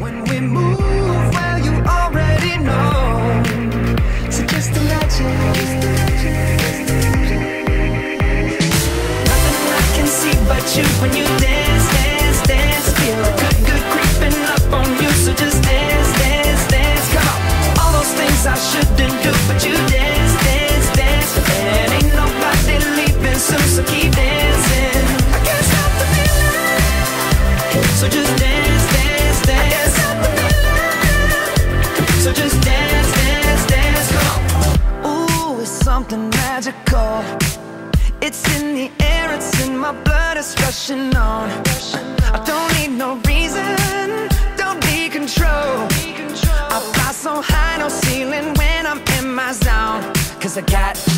When we move, well, you already know. So just imagine. Nothing I can see but you when you dance, dance, dance. Feel good, good creeping up on you. So just dance, dance, dance. Come on. All those things I shouldn't do, but you dance, dance, dance. And ain't nobody leaving soon, so keep dancing. I can't stop the feeling. So just dance, dance, dance. I can't stop the feeling. So just dance, dance, dance. Come on. Ooh, it's something magical. It's in the air, it's in my blood, it's rushing on. I don't need no reason, don't need control. I fly so high, no ceiling when I'm in my zone. 'Cause I got